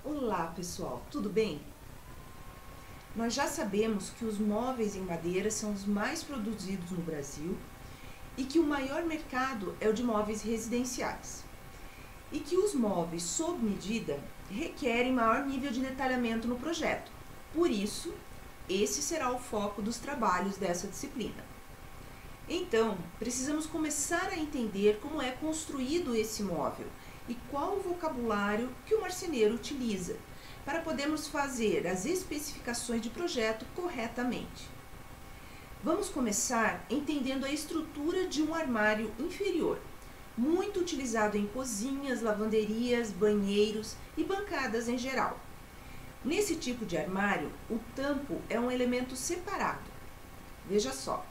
Olá pessoal, tudo bem? Nós já sabemos que os móveis em madeira são os mais produzidos no Brasil e que o maior mercado é o de móveis residenciais. E que os móveis sob medida requerem maior nível de detalhamento no projeto. Por isso, esse será o foco dos trabalhos dessa disciplina. Então, precisamos começar a entender como é construído esse móvel e qual o vocabulário que o marceneiro utiliza para podermos fazer as especificações de projeto corretamente. Vamos começar entendendo a estrutura de um armário inferior, muito utilizado em cozinhas, lavanderias, banheiros e bancadas em geral. Nesse tipo de armário, o tampo é um elemento separado. Veja só.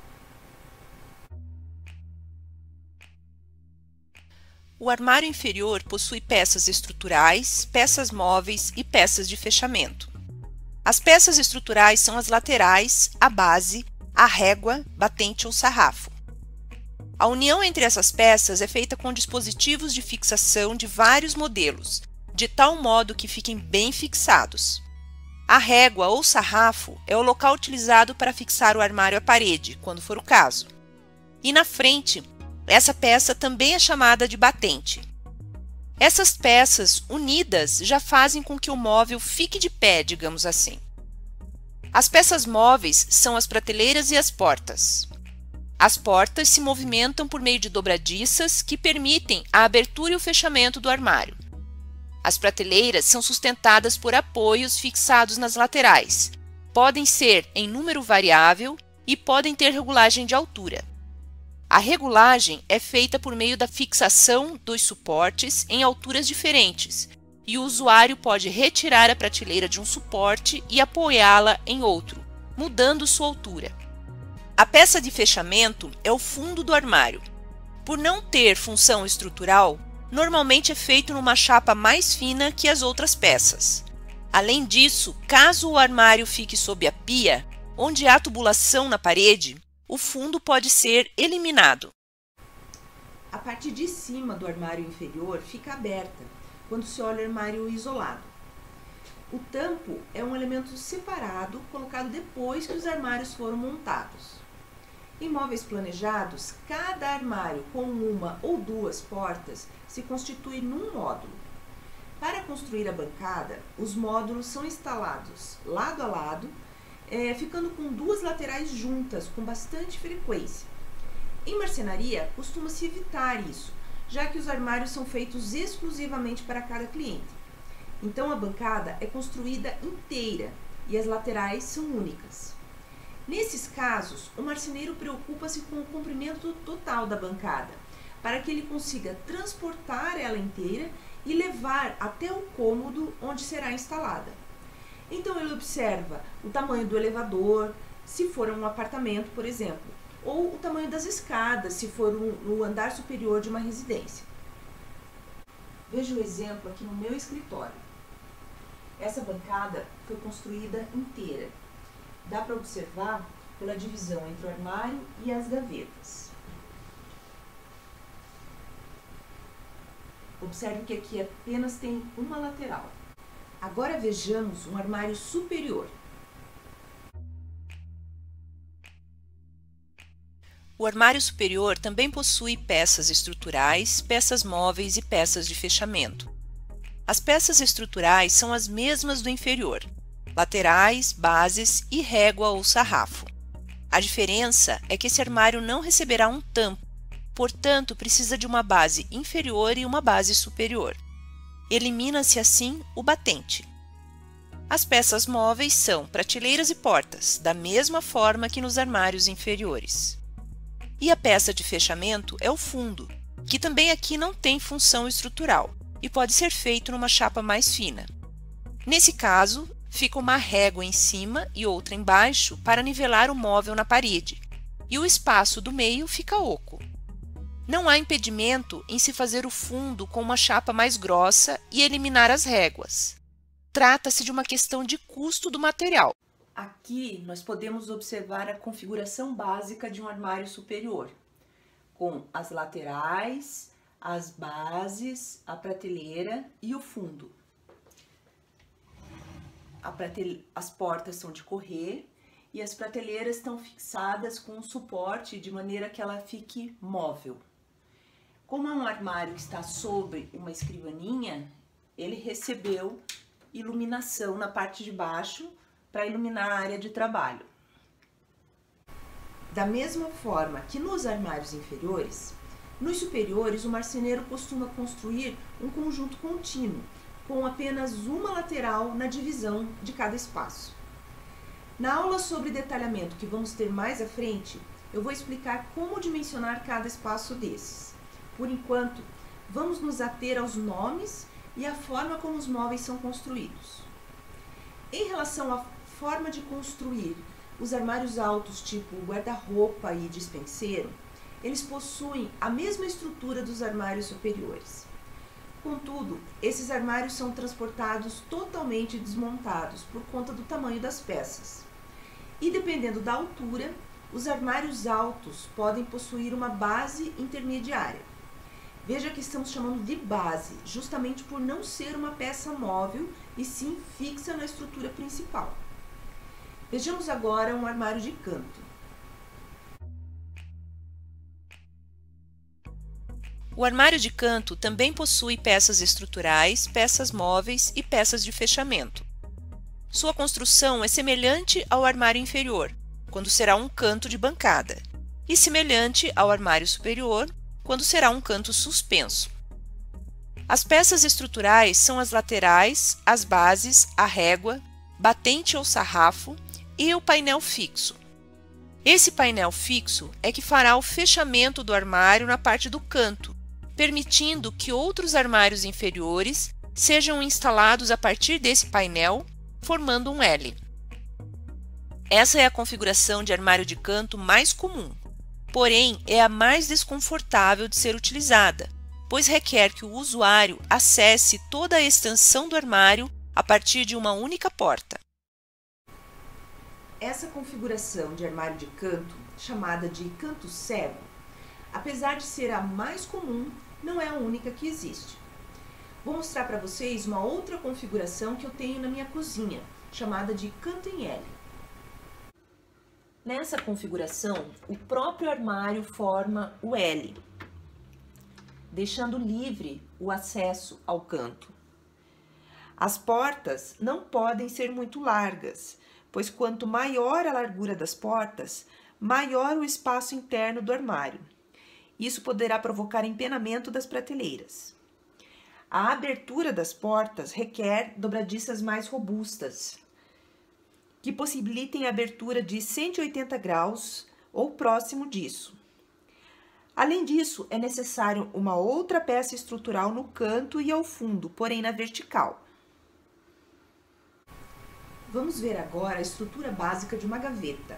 O armário inferior possui peças estruturais, peças móveis e peças de fechamento. As peças estruturais são as laterais, a base, a régua, batente ou sarrafo. A união entre essas peças é feita com dispositivos de fixação de vários modelos, de tal modo que fiquem bem fixados. A régua ou sarrafo é o local utilizado para fixar o armário à parede, quando for o caso. E na frente, essa peça também é chamada de batente. Essas peças unidas já fazem com que o móvel fique de pé, digamos assim. As peças móveis são as prateleiras e as portas. As portas se movimentam por meio de dobradiças que permitem a abertura e o fechamento do armário. As prateleiras são sustentadas por apoios fixados nas laterais. Podem ser em número variável e podem ter regulagem de altura. A regulagem é feita por meio da fixação dos suportes em alturas diferentes, e o usuário pode retirar a prateleira de um suporte e apoiá-la em outro, mudando sua altura. A peça de fechamento é o fundo do armário. Por não ter função estrutural, normalmente é feito numa chapa mais fina que as outras peças. Além disso, caso o armário fique sob a pia, onde há tubulação na parede, o fundo pode ser eliminado. A parte de cima do armário inferior fica aberta quando se olha o armário isolado. O tampo é um elemento separado colocado depois que os armários foram montados. Em móveis planejados, cada armário com uma ou duas portas se constitui num módulo. Para construir a bancada, os módulos são instalados lado a lado, ficando com duas laterais juntas com bastante frequência. Em marcenaria, costuma-se evitar isso, já que os armários são feitos exclusivamente para cada cliente. Então a bancada é construída inteira e as laterais são únicas. Nesses casos, o marceneiro preocupa-se com o comprimento total da bancada, para que ele consiga transportar ela inteira e levar até o cômodo onde será instalada. Então ele observa o tamanho do elevador, se for um apartamento, por exemplo, ou o tamanho das escadas, se for no andar superior de uma residência. Veja o exemplo aqui no meu escritório. Essa bancada foi construída inteira. Dá para observar pela divisão entre o armário e as gavetas. Observe que aqui apenas tem uma lateral. Agora vejamos um armário superior. O armário superior também possui peças estruturais, peças móveis e peças de fechamento. As peças estruturais são as mesmas do inferior: laterais, bases e régua ou sarrafo. A diferença é que esse armário não receberá um tampo, portanto precisa de uma base inferior e uma base superior. Elimina-se assim o batente. As peças móveis são prateleiras e portas, da mesma forma que nos armários inferiores. E a peça de fechamento é o fundo, que também aqui não tem função estrutural e pode ser feito numa chapa mais fina. Nesse caso, fica uma régua em cima e outra embaixo para nivelar o móvel na parede, e o espaço do meio fica oco. Não há impedimento em se fazer o fundo com uma chapa mais grossa e eliminar as réguas. Trata-se de uma questão de custo do material. Aqui nós podemos observar a configuração básica de um armário superior, com as laterais, as bases, a prateleira e o fundo. as portas são de correr e as prateleiras estão fixadas com um suporte de maneira que ela fique móvel. Como é um armário que está sobre uma escrivaninha, ele recebeu iluminação na parte de baixo para iluminar a área de trabalho. Da mesma forma que nos armários inferiores, nos superiores o marceneiro costuma construir um conjunto contínuo, com apenas uma lateral na divisão de cada espaço. Na aula sobre detalhamento que vamos ter mais à frente, eu vou explicar como dimensionar cada espaço desses. Por enquanto, vamos nos ater aos nomes e à forma como os móveis são construídos. Em relação à forma de construir os armários altos, tipo guarda-roupa e despenseiro, eles possuem a mesma estrutura dos armários superiores. Contudo, esses armários são transportados totalmente desmontados por conta do tamanho das peças. E dependendo da altura, os armários altos podem possuir uma base intermediária. Veja que estamos chamando de base, justamente por não ser uma peça móvel e sim fixa na estrutura principal. Vejamos agora um armário de canto. O armário de canto também possui peças estruturais, peças móveis e peças de fechamento. Sua construção é semelhante ao armário inferior, quando será um canto de bancada, e semelhante ao armário superior, quando será um canto suspenso. As peças estruturais são as laterais, as bases, a régua, batente ou sarrafo e o painel fixo. Esse painel fixo é que fará o fechamento do armário na parte do canto, permitindo que outros armários inferiores sejam instalados a partir desse painel, formando um L. Essa é a configuração de armário de canto mais comum, porém é a mais desconfortável de ser utilizada, pois requer que o usuário acesse toda a extensão do armário a partir de uma única porta. Essa configuração de armário de canto, chamada de canto cego, apesar de ser a mais comum, não é a única que existe. Vou mostrar para vocês uma outra configuração que eu tenho na minha cozinha, chamada de canto em L. Nessa configuração, o próprio armário forma o L, deixando livre o acesso ao canto. As portas não podem ser muito largas, pois quanto maior a largura das portas, maior o espaço interno do armário. Isso poderá provocar empenamento das prateleiras. A abertura das portas requer dobradiças mais robustas, que possibilitem a abertura de 180 graus ou próximo disso. Além disso, é necessário uma outra peça estrutural no canto e ao fundo, porém na vertical. Vamos ver agora a estrutura básica de uma gaveta.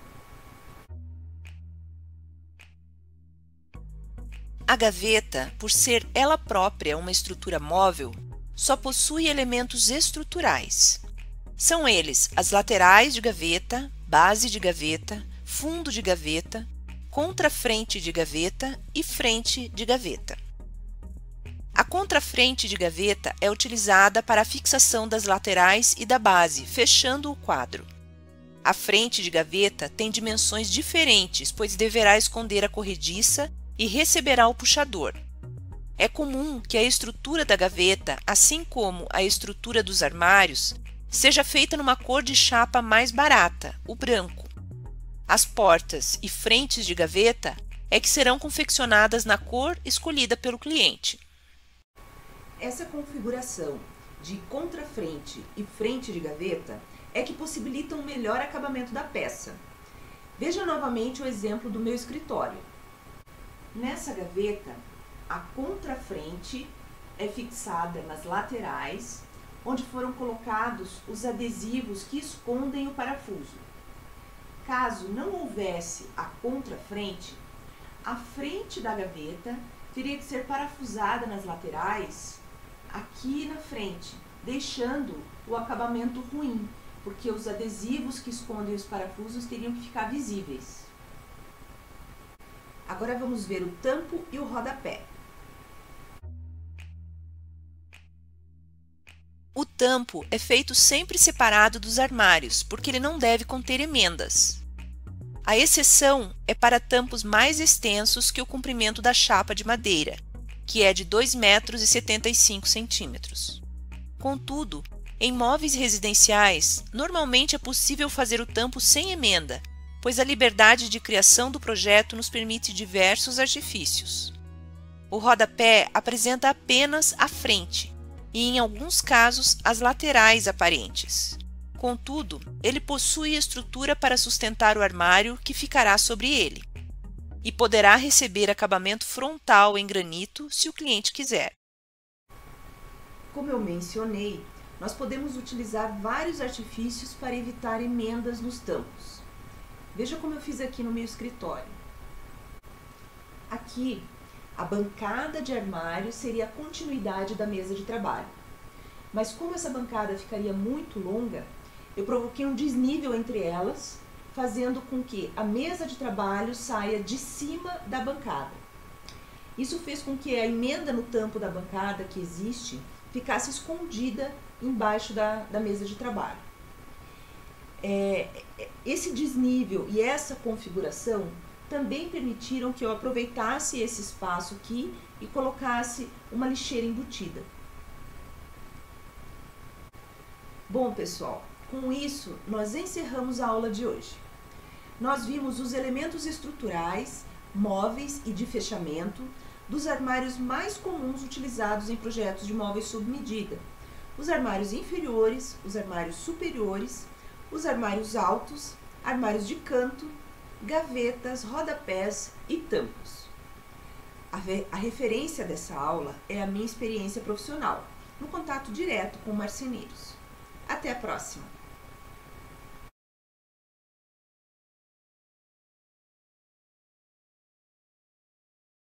A gaveta, por ser ela própria uma estrutura móvel, só possui elementos estruturais. São eles as laterais de gaveta, base de gaveta, fundo de gaveta, contrafrente de gaveta e frente de gaveta. A contrafrente de gaveta é utilizada para a fixação das laterais e da base, fechando o quadro. A frente de gaveta tem dimensões diferentes, pois deverá esconder a corrediça e receberá o puxador. É comum que a estrutura da gaveta, assim como a estrutura dos armários, seja feita numa cor de chapa mais barata, o branco. As portas e frentes de gaveta é que serão confeccionadas na cor escolhida pelo cliente. Essa configuração de contrafrente e frente de gaveta é que possibilita um melhor acabamento da peça. Veja novamente o exemplo do meu escritório. Nessa gaveta, a contrafrente é fixada nas laterais, onde foram colocados os adesivos que escondem o parafuso. Caso não houvesse a contrafrente, a frente da gaveta teria que ser parafusada nas laterais, aqui na frente, deixando o acabamento ruim, porque os adesivos que escondem os parafusos teriam que ficar visíveis. Agora vamos ver o tampo e o rodapé. O tampo é feito sempre separado dos armários, porque ele não deve conter emendas. A exceção é para tampos mais extensos que o comprimento da chapa de madeira, que é de 2,75 metros. Contudo, em móveis residenciais, normalmente é possível fazer o tampo sem emenda, pois a liberdade de criação do projeto nos permite diversos artifícios. O rodapé apresenta apenas a frente e, em alguns casos, as laterais aparentes. Contudo, ele possui estrutura para sustentar o armário que ficará sobre ele e poderá receber acabamento frontal em granito se o cliente quiser. Como eu mencionei, nós podemos utilizar vários artifícios para evitar emendas nos tampos. Veja como eu fiz aqui no meu escritório. Aqui, a bancada de armário seria a continuidade da mesa de trabalho. Mas como essa bancada ficaria muito longa, eu provoquei um desnível entre elas, fazendo com que a mesa de trabalho saia de cima da bancada. Isso fez com que a emenda no tampo da bancada que existe ficasse escondida embaixo da mesa de trabalho. Esse desnível e essa configuração também permitiram que eu aproveitasse esse espaço aqui e colocasse uma lixeira embutida. Bom, pessoal, com isso nós encerramos a aula de hoje. Nós vimos os elementos estruturais, móveis e de fechamento dos armários mais comuns utilizados em projetos de móveis sob medida: os armários inferiores, os armários superiores, os armários altos, armários de canto, gavetas, rodapés e tampos. A referência dessa aula é a minha experiência profissional, no contato direto com marceneiros. Até a próxima!